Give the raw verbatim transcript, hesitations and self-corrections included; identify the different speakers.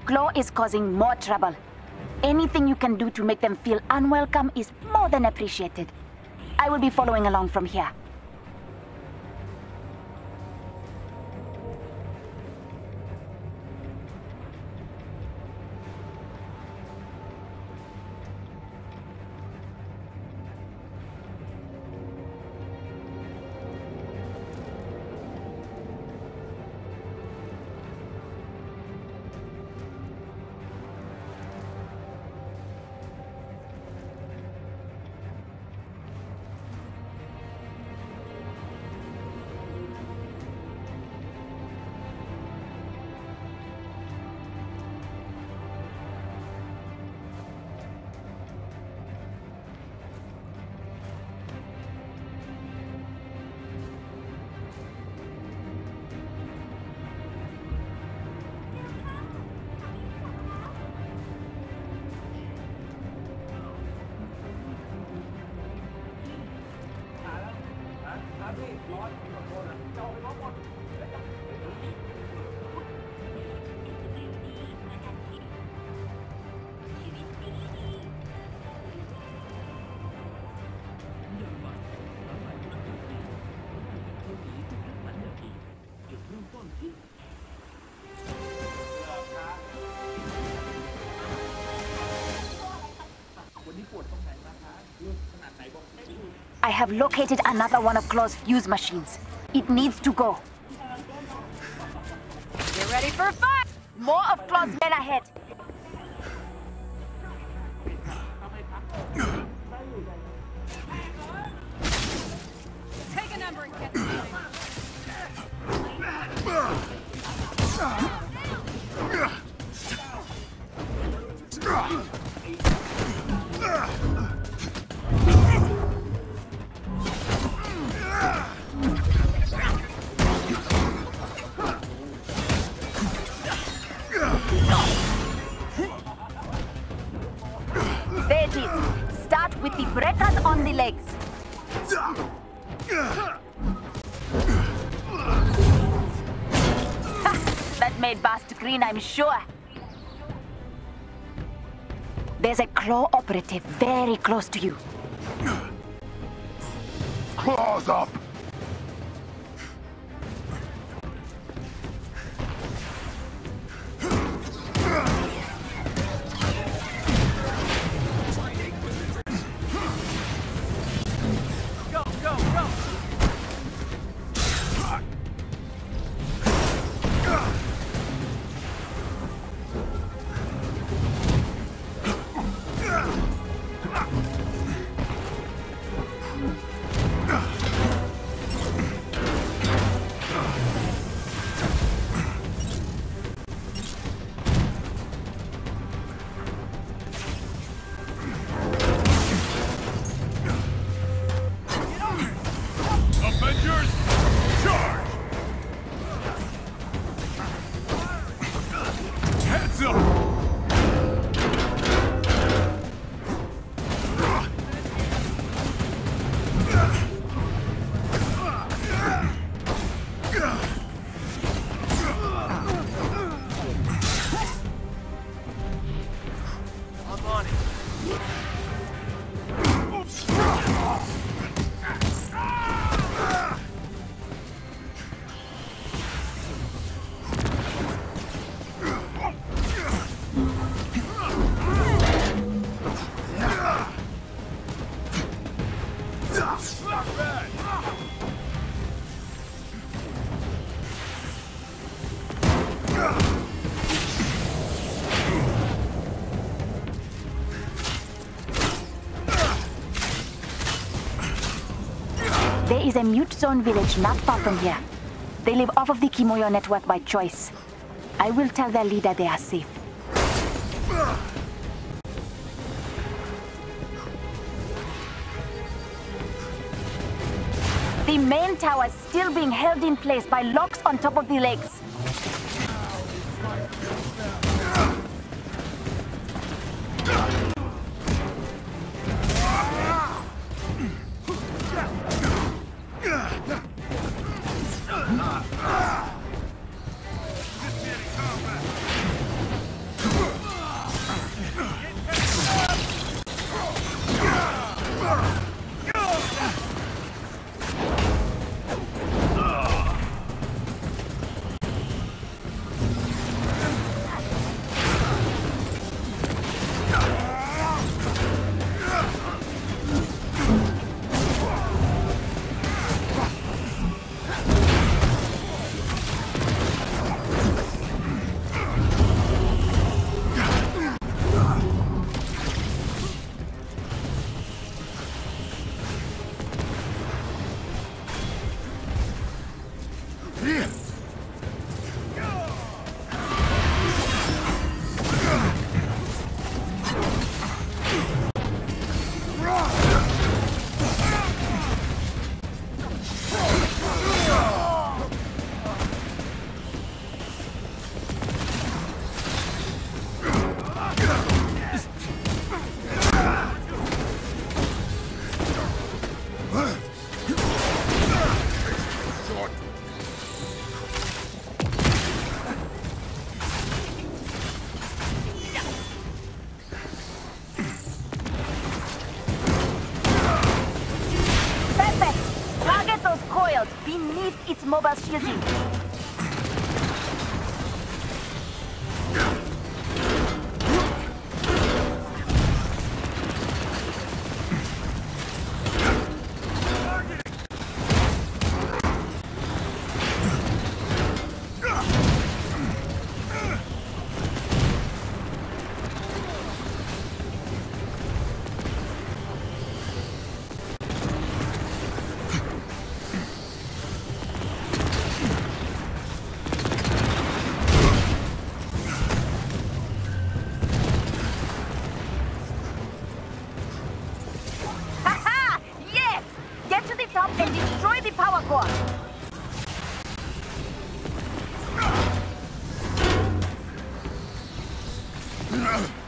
Speaker 1: Claw is causing more trouble. Anything you can do to make them feel unwelcome is more than appreciated. I will be following along from here. I have located another one of Claw's fuse machines. It needs to go. Get ready for a fight! More of Claw's men ahead.
Speaker 2: Take a number and get it.
Speaker 1: There it is. Start with the breakers on the legs. That made Bast green, I'm sure. There's a Claw operative very close to you.
Speaker 3: Claws up!
Speaker 4: Avengers, charge! Heads up!
Speaker 5: I'm on it.
Speaker 1: There is a mute zone village not far from here. They live off of the Kimoyo network by choice. I will tell their leader they are safe. The main tower is still being held in place by locks on top of the legs. Reinforce mobile shielding. And destroy the power core!
Speaker 4: Ugh.